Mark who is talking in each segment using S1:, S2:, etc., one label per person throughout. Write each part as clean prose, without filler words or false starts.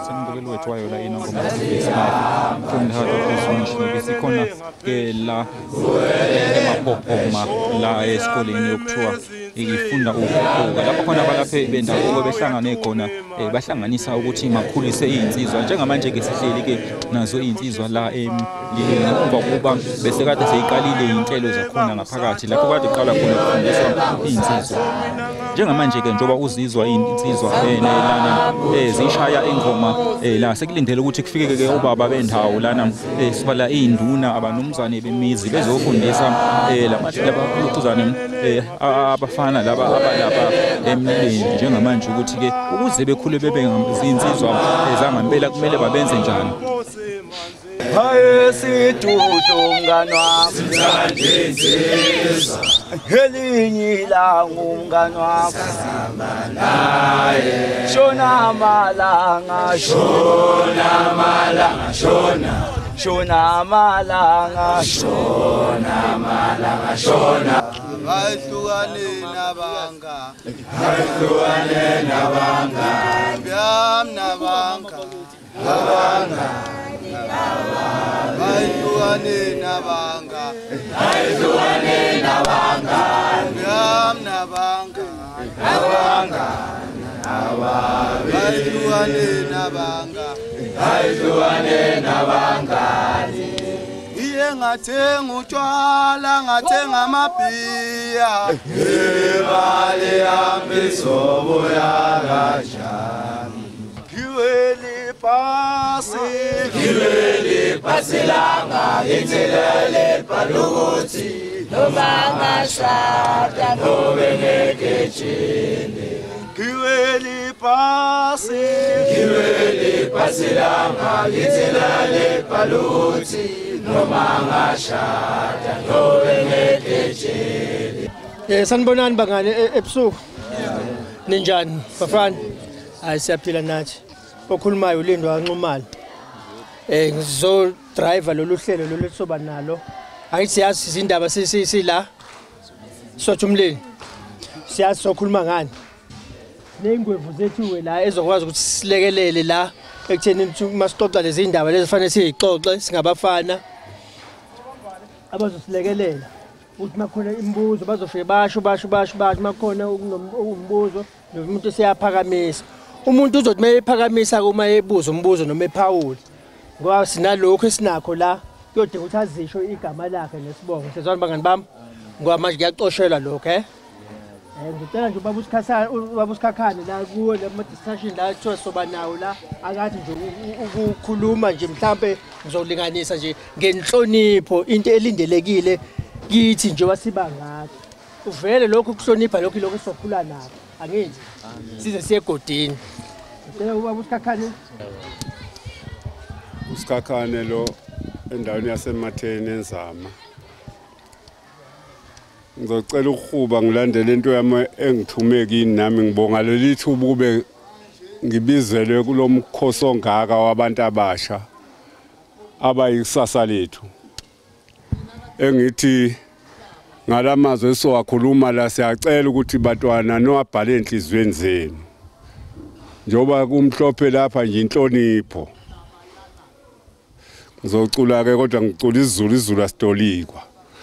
S1: sembukeli wethu wayo la inongoma esimanje from the heart of the nation besikhona ke la emaphopoma la esikoleni yokuthiwa ifunda ukukhula lapho khona abalapha bendawo behlangane khona bahlanganisa ukuthi makhulise izinsizwa njengamanje ke sihleli ke nazo izinsizwa la emva kuba bese kade seyiqalile inhlelo zakhona ngaphakathi lapho kade iqala khona ukufundiswa izinsizwa njengamanje ke njoba uzizwa izinsizwa lana zishaya ingoma la sekulindele ukuthi kufike ke obaba bendawo lana sibala izinduna abanomzane bemizi bezofundisa laba abafana laba abalapha emlileni njengamanje ukuthi ke ukuze bekhule bebe izinsizwa zangempela kumele babenze njani.
S2: Haye situto mngani wami manje insizwa elinye ilanga mngani wami sihamba naye shona malanga shona malanga shona malanga shona malanga shona hayihlukane nabanga byam nabanga abanga hayihlukane nabanga byam nabanga abanga hayihlukane nabanga iye ngathenga utshwala ngathenga amabhiya imali yami izobuya kanjani kiweli pasi langa ngithelele ukuthi noma ngashada ngobe ngekejini kiweli pasi langa ngithelele ukuthi noma ngashada ngobe ngekejini.
S3: Sanibonani bangane ebusuku ninjani bafana? Hayi siyaphila nathi okhulumayo uLindo kaNcumalo ngizo driver lolu hlelo lolu soba nalo angithi siyazi izindaba sila sothi umleni siyazi sokhuluma ngani nengwevu zethu la ezokwazi ukuthi silekelele la ekutheni masixoxa lezi indaba lezi fanele siyixoxe singabafana abazosilekelela ukuthi makhona imibuzo bazofike basho makhona umbuzo nomuntu siyaphakamisa umuntu uzothi mayephakamisa kuma ebuza umbuzo noma ephawula ngoba sinalokho esinakho la kuyodinga ukuthi azisho igama lakhe nesibongo sezwana bangani bami ngoba manje kuyaxoshelwa lokho ngicela nje baba uSkhakhane la kuwe la discussion la kuthiwa soba nawo la akathi nje ukukhuluma nje mhlambe ngizolinganisa nje ngenhlonipho into elindelekile kithi nje wasiba ngathi uvele lokho ukuhlonipha lokho sokhula nako angithi size siye egodini ngicela ubaba uSkhakhane
S4: uSkhakhane lo endaweni yasematheni enzama ngizocela ukuhuba ngilandele into yami engithume kini nami ngibonga leli thuba kube ngibizelwe kulomkhosi ongaka wabantu abasha abayikusasa lethu engithi ngalamazwe esiwakhuluma la siyacela ukuthi bantwana nowabhale enhlizweni zenu njoba kumhlophe lapha nje inhlonipho ngizocula ke kodwa ngicula izulu asitolikwa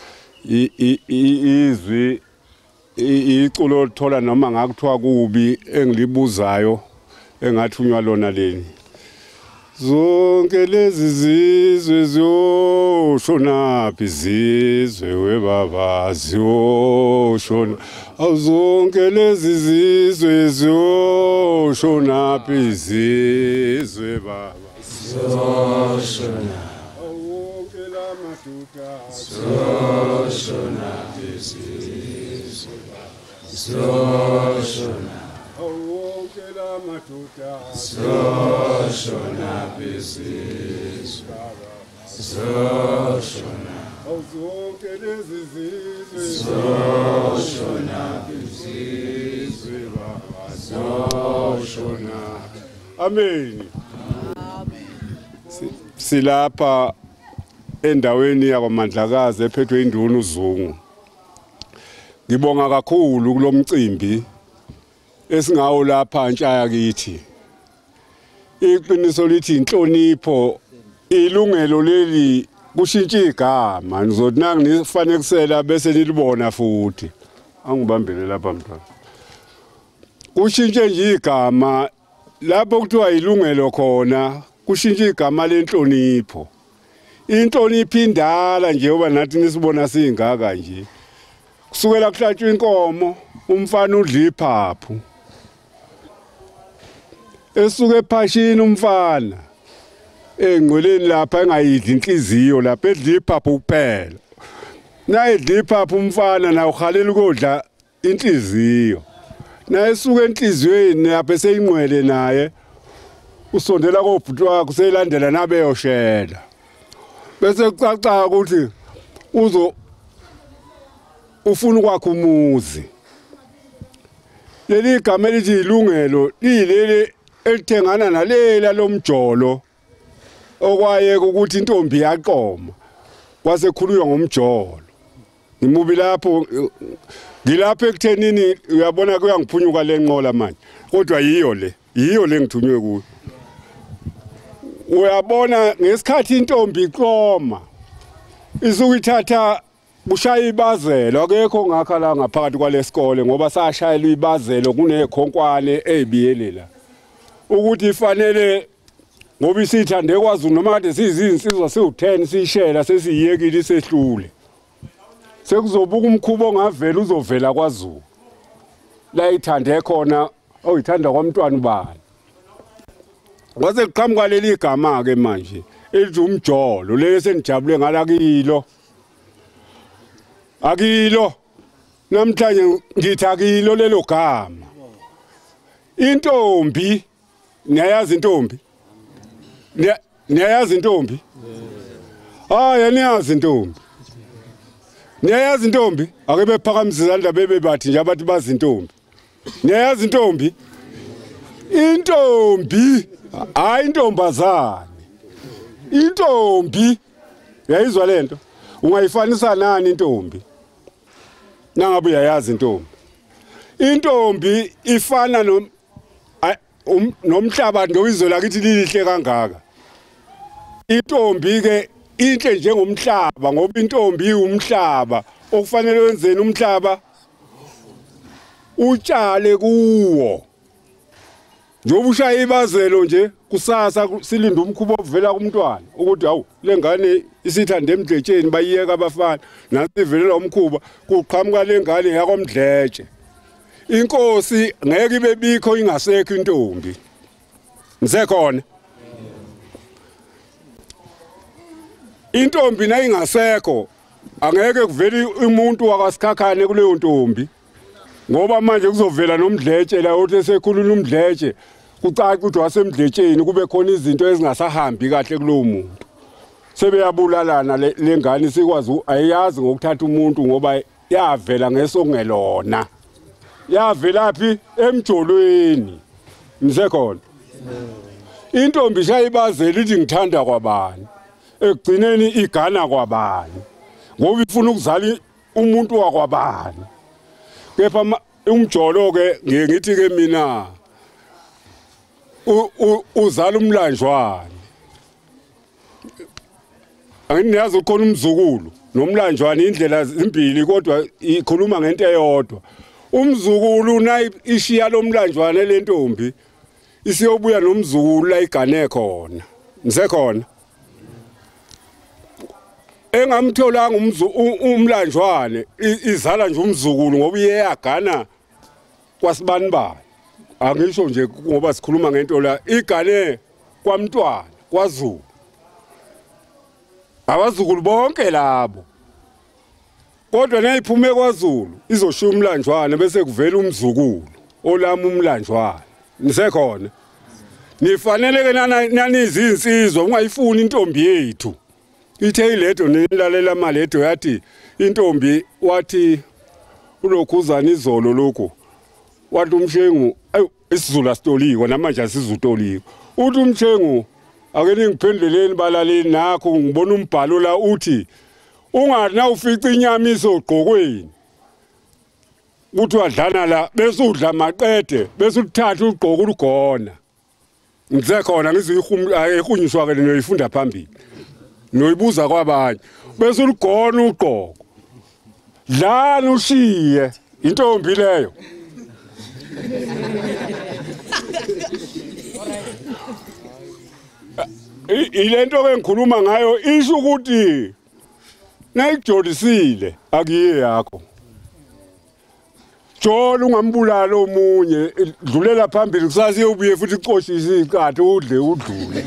S4: izwi iculo olithola noma ngakuthiwa kubi engilibuzayo engathunywa lona leni zonke lezi zizwe ziyoshona izizwe webaba ziyoshona zonke lezi zizwe ziyoshona izizwe baba ziyoshona wonke lamadoda ziyoshona izizwe ziyoshona wonke lamadoda ziyoshona izizwe ziyoshona zonke lezi zizwe ziyoshona izizwe baba ziyoshona. Amen. Silapha endaweni yakwaMandlakazi ephethwe induna uZungu. Ngibonga kakhulu kulomcimbi esingawo lapha ntshaya kithi. iqiniso lithi inhlonipho ilungelo leli kushintsha igama nizothi nangi nifanekisela bese nilibona futhi angibambele lapha mntwana kushintshe nje igama lapho kuthiwa ilungelo khona kushintsha igama lenhlonipho inhlonipho indala nje oba nathi nisibona singaka nje kusukela kuhlatshwa inkomo umfana udla iphaphu esuke ephashini umfana engqoleni lapha engayidli inhliziyo lapha edla iphaphu kuphela nayidla iphaphu umfana na uhalela ukudla inhliziyo na esuke enhliziyweni lapha eseyingqwele naye usondela kobhuti wakhe seyilandela nabeyoshela bese kucaca ukuthi ufuna ukwakha umuzi leli gama elithi ilungelo lileli elithengana nalela lomjolo okwaye ukuthi intombi yaqoma kwasekhulunywa ngomjolo ngimubi lapho ngilapha ekuthenini uyabona kuyangiphunyuka lenqola manje kodwa yiyo le ngithunywe kuyo uyabona ngesikhathi intombi iqoma isukuyithatha bushaya ibazelo akekho ngakho la ngaphakathi kwalesikole ngoba sashayela ibazelo kunekhonkwane ezibiyelela ukuthi ifanele ngoba isithande kwaZulu noma kade sizinsizwa siwu10 sishela sesiyekile isehlule sekuzobuka umkhubo ongavela uzovela kwaZulu la ithande khona oyithanda kwamntwana ubani kwaze liqhamuka leli gama ke manje elithi umjolo leli senijabule ngala akilo namhlanje ngithi akilo lelo gama intombi niyayazi intombi niyayazi intombi niyazi intombi niyayazi intombi ake bephakamise izandla bebe bathi nje abathi bazi intombi niyayazi intombi hayi intombazane intombi uyayizwa lento ungayifanisa nani intombi nangabe uyayazi intombi ifana nomhlaba ndoyizo lakithi lilihle kangaka intombi ke inhle njengomhlaba ngoba intombi umhlaba okufanele wenzeni umhlaba utshale kuwo njoba ushaya ibazelo nje kusasa silinde umkhubo ovela kumntwana ukuthi hawu lengane isithande emdletsheni bayiyeka abafana nasivelela umkhuba kuqhamuka lengane yakomdletshe inkosi ngeke ibe bikho ingasekho intombi nisekhona intombi nayingasekho angeke kuveli umuntu wakaSkhakhane kuleyo ntombi ngoba manje kuzovela nomdletshe la uthi esekhulula umdletshe kucaca ukuthi wasemdletsheni kube khona izinto ezingasahambi kahle kulowo muntu sebeyabulalana lengane sikwazi ayazi ngokuthatha umuntu ngoba yavela ngesokungelona yavelaphi emjolweni nisekhona intombi shayibazela ithi ngithanda kwabani ekugcineni igana kwabani ngoba ifuna ukuzala umuntu wakwabani kepha umjolo ke ngithi ke mina uzala umlanjwana anginiyazi ukhona umzukulu nomlanjwana indlela ezimbili kodwa ikhuluma ngento eyodwa umzukulu nayi ishiya lomlanjwana lentombi isiyobuya nomzukulu la igane khona nisekhona engamtholanga umlanjwane izala nje umzukulu ngoba iyagana kwasibanibani angisho nje ngoba sikhuluma ngento la igane kwamntwana kwaZulu abazukulu bonke labo kodwa nayiphume kwaZulu izoshiya umlanjwana bese kuvela umzukulu olama umlanjwana nisekhona nifanele ke nani izinsizwa ungayifuni intombi yethu ithe iledo nilalela maledo yathi intombi wathi ulokhuzana izolo lokho wathi umshengu isizulu asitoliko namanje asizutoliko uthi umshengu ake ningiphenduleleni balaleli nakho ngibona umbhalo la uthi ungathi na ufica inyama isogqokweni uthi wadlana la bese udla maqede bese uthatha ugqoka ulugona Ngithe khona ngizihunyiswa ke noyifunda phambili. Noyibuza kwabanye. Bese uligona uqoko. Dlana ushiye intombi leyo. Ilento ke ngikhuluma ngayo isho ukuthi nayijodisile akuyiye yakho. Jola ungambulala omunye dlulela phambili kusase ubuye futhi icoshise iqathe udle udlule.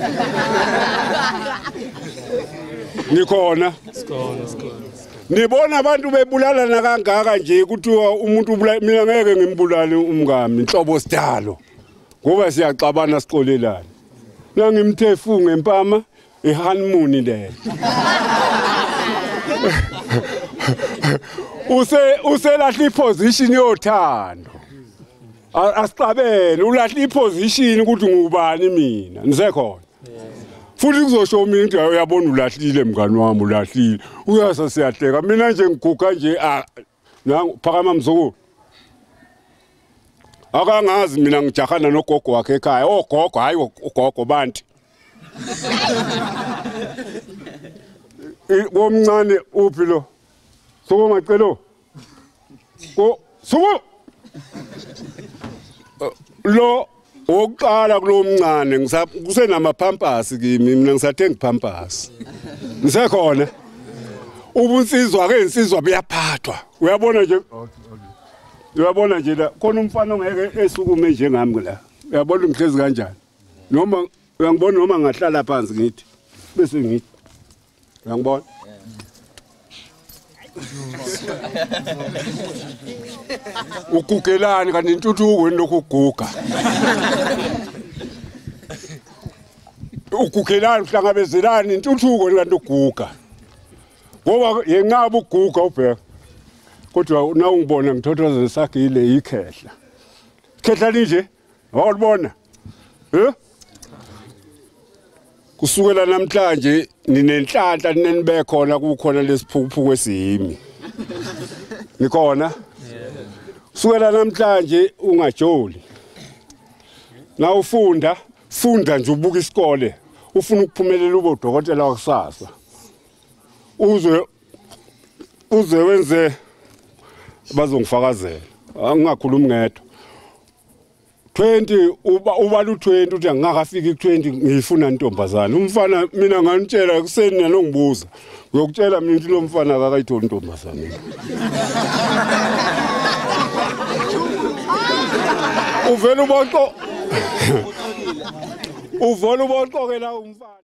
S4: Nikhona? Nibona abantu bebulalana kangaka nje kuthiwa umuntu ubulala mina ngeke ngimbulale umngami inhlobo sidalo. Ngoba siyaxabana siqolelana. Nangimthefu ngempama ehoneymoon le. Uselahla iposition yothando. Asiqabele ulahla iposition ukuthi ngubani mina. Nisekhona. Futhi kuzosho mina ukuthi uyabona ulahlile mngani wami ulahlile. Uyasa siyahleka mina nje ngiguga nje phakama mzukulu. Akangazi mina ngijahana nogogo wakhe ekhaya. Ogogo hayi ugogo bantu. Womncane uphi lo? Suku ngacelo. Suku. Lo oqala kulomncane kusenamapampasi kimi mina ngisathenga ipampasi. Ngisekhona. Ubunsizwa ke insizwa buyaphathwa. Uyabona nje. Uyabona nje la khona umfana ongeke esukume njengami la. Uyabona ngihlezi kanjani? Noma uyangibona noma ngahlala phansi ngithi bese ngithi. Uyangibona? Ukugelani kanti intuthuko lokhu kuguga. Ukugelani uhlangabezelani intuthuko kanti uguga. Ngoba yenqaba uguga ubheka. Kodwa na ungibona ngithothozela sakile ikhehla. Khehla nje awulibona? Kusukela namhlanje ninenhlanhla ninibe khona kukhona lesiphuphu kwesimi. Nikhona? Kusukela namhlanje ungajoli. Na ufunda nje ubuka isikole. Ufuna ukuphumelela ube udokotela wakusasa. Uze wenze bazongifakazela. Angingakhulumi ngedwa. 20 ubala u20 uthi angakafiki ku20 ngifuna intombazana. Umfana mina nganitshela kuseni nalongibuza. Ngiyokutshela mina ukuthi lo mfana akayitholi intombazana. Uvela uboqo. Uvela uboqo ke la umfana.